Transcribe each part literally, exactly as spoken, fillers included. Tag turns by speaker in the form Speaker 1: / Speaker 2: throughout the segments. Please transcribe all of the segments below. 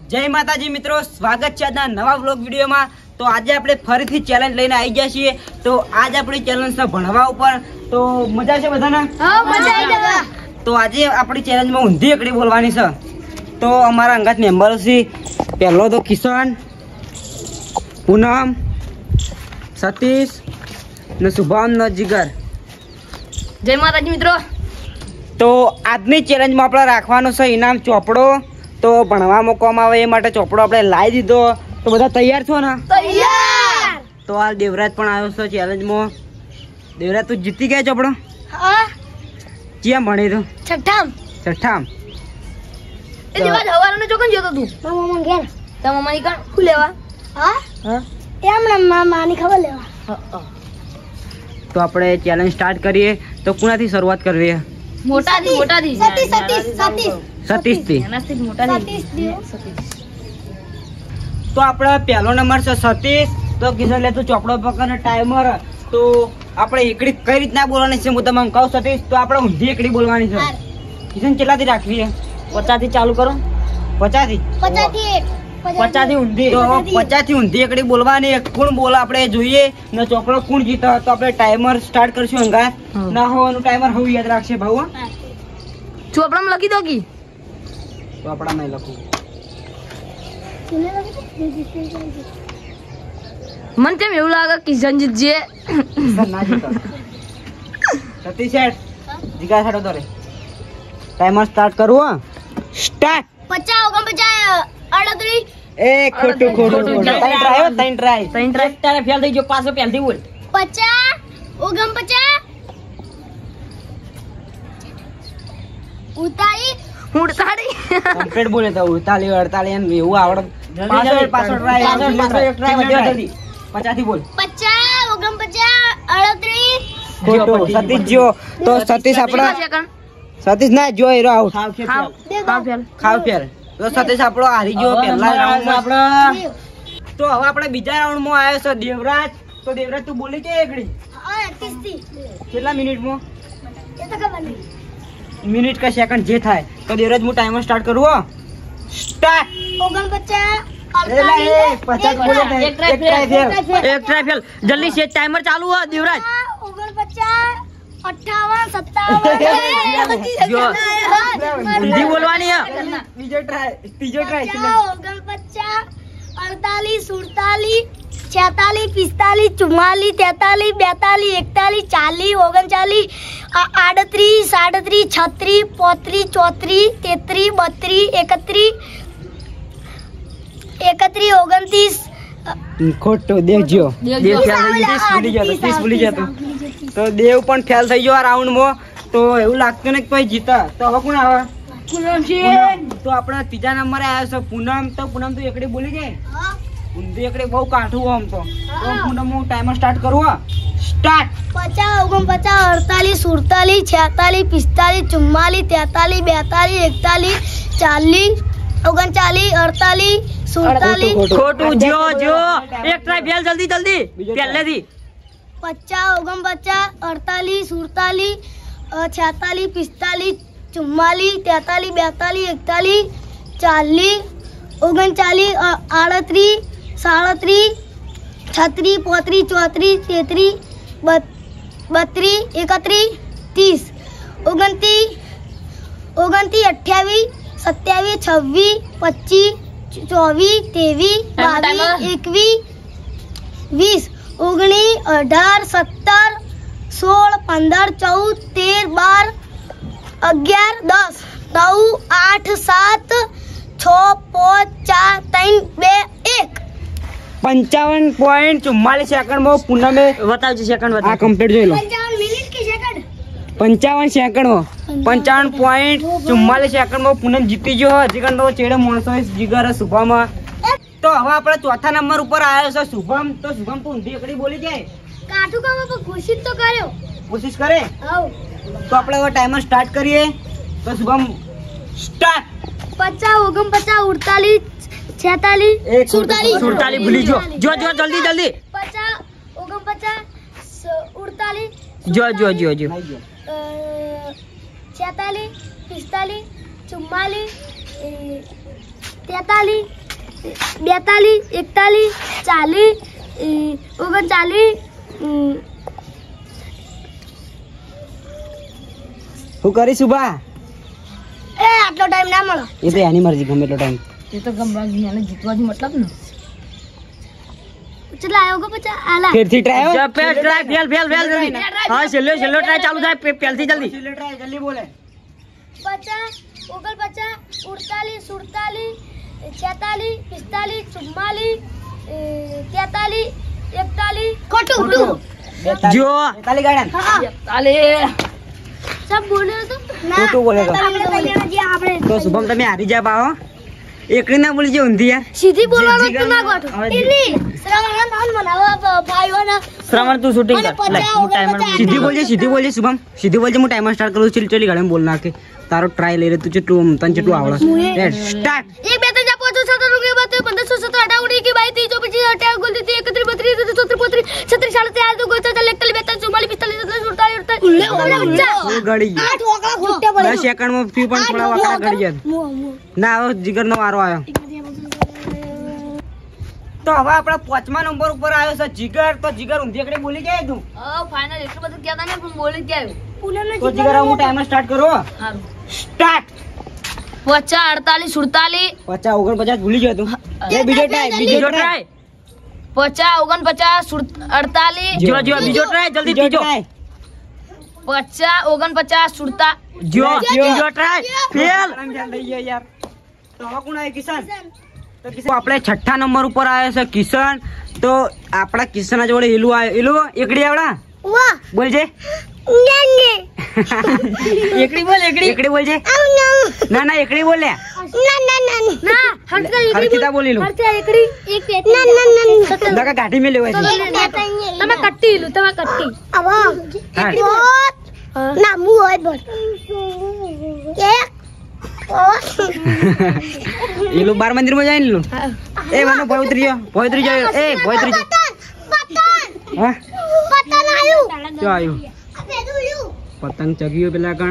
Speaker 1: જય માતાજી મિત્રો, સ્વાગત છે આજના નવા વ્લોગ વિડીયોમાં। તો આજે આપણે ફરીથી ચેલેન્જ લઈને આવી ગયા છીએ। તો આજ આપણી ચેલેન્જ છે ભણવા ઉપર। તો મજા છે બધાને?
Speaker 2: હા, મજા આવી ગઈ।
Speaker 1: તો આજે આપણી ચેલેન્જમાં ઊંધી એકડી બોલવાની છે। તો અમારા અંગત મેમ્બર છે, પહેલો તો કિશન, પૂનમ, સતીશ ને શુભમ ને જીગર।
Speaker 2: જય માતાજી મિત્રો।
Speaker 1: તો આજની ચેલેન્જમાં આપણે રાખવાનો છે ઇનામ ચોપડો। તો ભણવામાં કોમ આવે એ માટે ચોપડો આપણે લાવી દીધો। તો બધા તૈયાર છો ને?
Speaker 2: તૈયાર।
Speaker 1: તો હાલ દેવરાજ પણ આવ્યો છે ચેલેન્જમાં। દેવરાજ તું જીતી ગયા ચોપડો?
Speaker 2: હા।
Speaker 1: ક્યાં ભણી તું?
Speaker 2: છઠ્ઠામ।
Speaker 1: છઠ્ઠામ?
Speaker 2: એ દિવસ હવારનો ચોકન જોતો તું? મારા મમ્મા ઘેર। તારા મમ્માની કાન ખુ લેવા? હા
Speaker 1: હા
Speaker 2: એમ ને મામાની ખબર લેવા। હા।
Speaker 1: તો આપણે ચેલેન્જ સ્ટાર્ટ કરીએ। તો કોનાથી શરૂઆત કરવી?
Speaker 2: મોટાથી મોટાથી સતીશ સતીશ સતીશ
Speaker 1: સતીશ થી।
Speaker 2: નાનાથી મોટાથી સતીશ।
Speaker 1: તો આપણે પહેલો નંબર છે સતીશ। તો કિશન લે તું ચોપડો પકડ ટાઈમર। તો આપણે એકડી કઈ રીતના બોલવાની છે હું તમને કહું સતીશ। તો આપણે ઊંધી એકડી બોલવાની છે। કિશન કેટલાથી રાખવી? પચાસ થી ચાલુ કરો। પચાસ થી?
Speaker 2: પચાસ થી
Speaker 1: પચાસ થી ઊંધી। તો પચાસ થી ઊંધી એકડી બોલવાની। કોણ બોલ આપણે જોઈએ ને ચોપડો કોણ જીતે તો આપણે ટાઈમર સ્ટાર્ટ કરશું। હંગા ના હોવાનું ટાઈમર હવે યાદ રાખશે ભાऊ।
Speaker 2: ચોપડામાં લખી દો કી
Speaker 1: તો આપણામાં લખું।
Speaker 2: મને તેમ એવું લાગે કિશન જીતજે।
Speaker 1: ના જીતો। સતીશ શેઠ જીગા સાડો દોરે ટાઈમર સ્ટાર્ટ કરું। સ્ટાર્ટ।
Speaker 2: પચાસ ઓગણપચાસ અડત્રીસ
Speaker 1: એ ખોટું ખોટું ત્રણ ટ્રાય ત્રણ ટ્રાય
Speaker 2: ત્રણ ટ્રાય
Speaker 1: તારે ફેલ થઈ ગયો। પાછો પહેલથી બોલ।
Speaker 2: પચાસ ઓગણપચાસ ઉતાળી ઉડતાળી
Speaker 1: કમ્પ્લીટ બોલે તો ઉડતાલી અડતાલી એમ એવું આવડે। પાછો પાછો ટ્રાય પાછો એક ટ્રાય વધ્યો જલ્દી પચાસ થી બોલ।
Speaker 2: પચાસ ઓગણપચાસ અડત્રીસ
Speaker 1: ખોટું સતીશ જો। તો સતીશ આપડા સતીશ ના જો એરો આઉટ ખાવ ફેલ ખાવ ફેલ। તો સતીશ આપણો હારી ગયો પહેલા રાઉન્ડમાં આપણે। તો હવે આપણે બીજા રાઉન્ડમાં આવ્યો છે દેવરાજ। તો દેવરાજ તું બોલી કે એકડી કેટલા મિનિટમાં? મિનિટ કે સેકન્ડ જે થાય। તો દેવરાજ હું ટાઈમર સ્ટાર્ટ કરું। સ્ટાર્ટ।
Speaker 2: ઓગણપચાસ
Speaker 1: એક ટ્રાય ફેલ જલ્દી છે ટાઈમર ચાલુ હો દેવરાજ।
Speaker 2: ઓગણપચાસ અઠાવન સત્તાવન
Speaker 1: હિન્દી બોલવાની હે। બીજો ટ્રાય ત્રીજો ટ્રાય
Speaker 2: ઓગણપચાસ અડતાલીસ સુડતાલીસ છેતાલીસ પિસ્તાલીસ ચુમ્માલીસ તેતાલીસ બેતાલીસ એકતાલીસ ચાલીસ ઓગણચાલીસ આડત્રીસ સાડત્રીસ છત્રીસ પોત્રીસ ચોત્રીસ તેત્રીસ બત્રીસ એકત્રીસ એકત્રીસ ઓગણત્રીસ
Speaker 1: ખોટું દેવજો દેવ ફેલ થઈ ગયો ભૂલી જતો ત્રીસ ભૂલી જતો। તો દેવ પણ ફેલ થઈ ગયો આ રાઉન્ડમાં। તો એવું લાગતું ને કોઈ જીતા। તો હવે કોણ આવે? પૂનમ છે। તો આપણે ત્રીજા નંબરે આવ્યો છે પૂનમ। તો પૂનમ તું એકડી બોલી જાય ઊંધી એકડી બહુ કાઠું આમ તો। તો પૂનમ હું ટાઈમર સ્ટાર્ટ કરું। સ્ટાર્ટ।
Speaker 2: પચાસ ઓગણપચાસ અડતાલીસ સુડતાલીસ છેતાલીસ પિસ્તાલીસ ચુમ્માલીસ તેતાલીસ બેતાલીસ એકતાલીસ ચાલીસ ઓગણચાલીસ અડતાલીસ સુડતાલીસ
Speaker 1: ખોટું જો જો એક ટ્રાય ફેલ જલ્દી જલ્દી પહેલેથી।
Speaker 2: પચાસ ઓગણપચાસ અડતાલીસ સુડતાલીસ છેતાલીસ પિસ્તાલીસ ચુમ્માલીસ તેતાલીસ બેતાલીસ એકતાલીસ ચાલીસ ઓગણચાલીસ આડત્રીસ સાડત્રીસ છત્રીસ પોત્રીસ ચોત્રીસ તેત્રીસ બત્રીસ એકત્રીસ ત્રીસ ઓગણત્રીસ ઓગણત્રીસ અઠ્યાવીસ સત્યાવીસ છવ્વીસ પચીસ ચોવીસ ત્રેવીસ બાવીસ એકવીસ વીસ ઓગણીસ અઢાર સત્તર સોળ પંદર ચૌદ તેર બાર અગિયાર દસ નવ આઠ સાત છ પાંચ ચાર ત્રણ બે એક
Speaker 1: પંચાવન પોઈન્ટ ચુમ્માલીસ સેકન્ડમાં પૂનમે બતાવજો સેકન્ડ બતાવ આ કમ્પ્લીટ જોઈ લો।
Speaker 2: પંચાવન મિનિટ કે સેકન્ડ
Speaker 1: પંચાવન સેકન્ડમાં પંચાવન પોઈન્ટ ચુમ્માલીસ સેકન્ડમાં પૂનમ જીતી ગયો। હજી કંડો ચેડે માણસો જીગર શુભમ। તો હવે આપણે ચોથા નંબર ઉપર આવ્યો છે શુભમ। તો શુભમ તું ઊંધી એકડી બોલી જાય
Speaker 2: કાઠું કામ પર કોશિશ તો કર્યો
Speaker 1: કોશિશ કરે।
Speaker 2: આવ
Speaker 1: તો આપણે હવે ટાઈમર સ્ટાર્ટ કરીએ। તો શુભમ સ્ટાર્ટ।
Speaker 2: પચાસ ઓગણપચાસ ઉડતાલીસ છેતાલીસ સુડતાલીસ
Speaker 1: સુડતાલીસ ભૂલી જો જો જો જલ્દી જલ્દી
Speaker 2: પચાસ ઓગણપચાસ ઉડતાલીસ
Speaker 1: જો જો જો જો
Speaker 2: છેતાલીસ પિસ્તાલીસ ચુમ્માલીસ તેતાલીસ બેતાલીસ એકતાલીસ ચાલીસ ઓગણચાલીસ
Speaker 1: હું કરીશ ઉભા
Speaker 2: એ આટલો ટાઈમ ના મળે
Speaker 1: એ તો એની મરજી ગમે એટલો ટાઈમ
Speaker 2: એ તો ગમ જીને જીતવાથી મતલબ ને ચલા આયો ગો પચા આલા
Speaker 1: ફેરથી ટ્રાય
Speaker 3: જા પે ટ્રાય ફેલ ફેલ ફેલ જલ્દી હા છેલ્લો છેલ્લો ટ્રાય ચાલુ થાય પહેલથી જલ્દી
Speaker 1: છેલ્લો ટ્રાય જલ્દી બોલે
Speaker 2: પચાસ ઓગણપચાસ સુડતાલીસ સુડતાલીસ છેતાલીસ પિસ્તાલીસ ચુમ્માલીસ તેતાલીસ એકતાલીસ ખોટું
Speaker 3: જો
Speaker 1: તાલી ગાડન
Speaker 3: તાલે
Speaker 2: સબ બોલ્યો તો
Speaker 1: ખોટું બોલે તો
Speaker 2: આપણે
Speaker 1: તો શુભમ તમે હારી જા પાઓ એકડી ના બોલી જે ઊંધી યાર
Speaker 2: સીધી બોલવાનું તો ના ગોઠો ઇલી શ્રવણ નામ મનાવા ભાઈઓના
Speaker 3: શ્રવણ તું શૂટિંગ કર લે હું ટાઈમર
Speaker 1: સીધી બોલજે સીધી બોલજે શુભમ સીધી બોલજે હું ટાઈમર સ્ટાર્ટ કરું છું ચલી ગાડે બોલ નાખે તારો ટ્રાય લઈ રે તું કેટલું તને કેટલું આવડે સ્ટાર્ટ
Speaker 2: એક બે ત્રણ ચાર પાંચ છ સાત આઠ નવ દસ પંદર સોળ સત્તર અઢાર ઓગણીસ બાવીસ ત્રીસ ચોવીસ પચીસ અઠ્યાવીસ ઓગણત્રીસ એકત્રીસ બત્રીસ તેત્રીસ ચોત્રીસ પોત્રીસ છત્રીસ સાડત્રીસ આડત્રીસ ઓગણચાલીસ એકતાલીસ બેતાલીસ ચુમ્માલીસ પિસ્તાલીસ સત્તાવીસ સુડતાલીસ અડતાલીસ
Speaker 1: ગળી દસ સેકન્ડ માં ફી પણ થોડા વાકડા ગળી જાય ના હવે જીગર નો વારો આવ્યો તો હવે આપણા પાંચમા નંબર ઉપર આવ્યો છે જીગર તો જીગર ઊંધી એકડી બોલી જાય તું
Speaker 2: ફાઇનલ એટલું બધું કહેતા નહીં પણ બોલી જ ગયું
Speaker 1: તો જીગર હું ટાઈમર સ્ટાર્ટ કરો સ્ટાર્ટ
Speaker 2: પચાસ અડતાલીસ સુડતાલીસ
Speaker 1: પચાસ ઓગણપચાસ ભૂલી ગયો તું એ બીજો ટ્રાય
Speaker 3: બીજો ટ્રાય
Speaker 2: પચાસ ઓગણપચાસ અડતાલીસ
Speaker 3: જો જો બીજો ટ્રાય જલ્દી ત્રીજો
Speaker 2: પચાસ ઓગણપચાસ સુડતા
Speaker 3: જો બીજો ટ્રાય ફેલ
Speaker 1: લઈ ગયો યાર તો હવે કોણ આવે કિશન તો કિશન આપણે છઠ્ઠા નંબર ઉપર આવ્યો છે કિશન તો આપણા કિશન જોડે એલું આવ્યો એલું એકડી આવડા
Speaker 2: વાહ
Speaker 1: બોલજે
Speaker 3: એકડી બોલ એકડી
Speaker 1: એકડી બોલજે ના ના એકડી બોલ લે
Speaker 2: ના ના ના ના હરતા
Speaker 1: હરખીતા બોલી લું
Speaker 2: હરતા એકડી એક ના ના ના
Speaker 1: લગા ગાડી મે લેવા છે
Speaker 2: તમે કટ્ટી લું તમે કટ્ટી આવા
Speaker 1: એકડી
Speaker 2: ના મુ હોય બોલ એક
Speaker 1: એલું બાર મંદિર માં જાય ને લું એ મને પવિત્રી પવિત્રી જાય એ પવિત્રી હા
Speaker 2: પતંગ આયુ
Speaker 1: શું આવ્યું પતંગ ચગ્યું પેલા કણ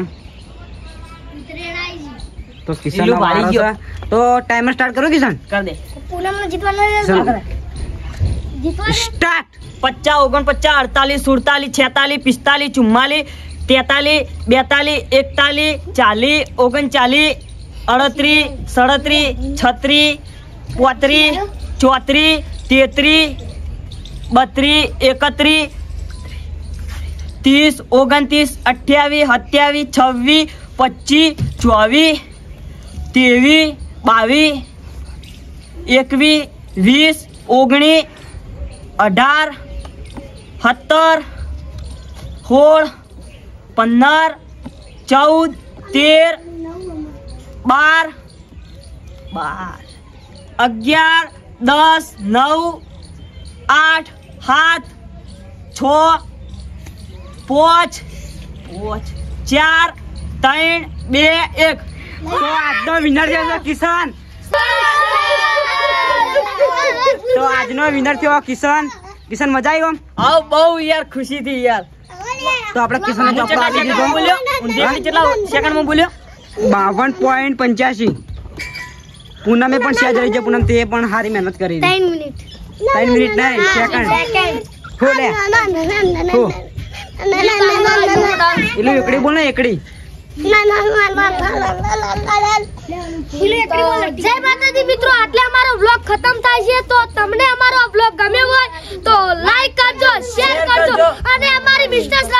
Speaker 1: તો કિશન
Speaker 3: એલું વાળી ગયો.
Speaker 1: તો ટાઈમર સ્ટાર્ટ કરો કિશન
Speaker 3: કર દે
Speaker 2: પૂનમ જીતવાનો જીતવાનો
Speaker 1: સ્ટાર્ટ
Speaker 3: પચાસ ઓગણપચાસ અડતાલીસ સુડતાલીસ છેતાલીસ પિસ્તાલીસ ચુમ્માલીસ તેતાલીસ બેતાલીસ એકતાલીસ ચાલીસ ઓગણચાલીસ અડત્રીસ સડત્રીસ છત્રીસ પોત્રીસ ચોત્રીસ તેત્રીસ બત્રીસ એકત્રીસ ત્રીસ ઓગણત્રીસ અઠ્યાવીસ સત્યાવીસ છવ્વીસ પચીસ ચોવીસ ત્રેવીસ બાવીસ એકવીસ વીસ ઓગણીસ અઢાર સત્તર સોળ પંદર ચૌદ તેર બાર બાર અગિયાર દસ નવ આઠ સાત છ પાંચ પાંચ ચાર ત્રણ બે એક
Speaker 1: તો આજનો વિનર છે કિશન તો આજનો વિનર થયો કિશન કિશન મજા આવી આમ
Speaker 3: આવ બહુ યાર ખુશી થી યાર
Speaker 1: તો આપણે કિશન ચોપડો આપી દીધો
Speaker 3: બોલ્યો ઊંધી કેટલા સેકન્ડમાં બોલ્યો
Speaker 1: બાવન પોઈન્ટ પંચ્યાસી પૂનમે પણ સેજ રહી છે પૂનમ તે પણ સારી મહેનત કરી
Speaker 2: ત્રણ મિનિટ
Speaker 1: ત્રણ મિનિટ નહીં સેકન્ડ હો લે હો એલું એકડી બોલ ને એકડી
Speaker 2: જય માતાજી મિત્રો, આટલે અમારો વ્લોગ ખતમ થાય છે. તો તમને અમારો વ્લોગ ગમ્યો હોય તો લાઈક કરજો, શેર કરજો અને અમારી બિઝનેસ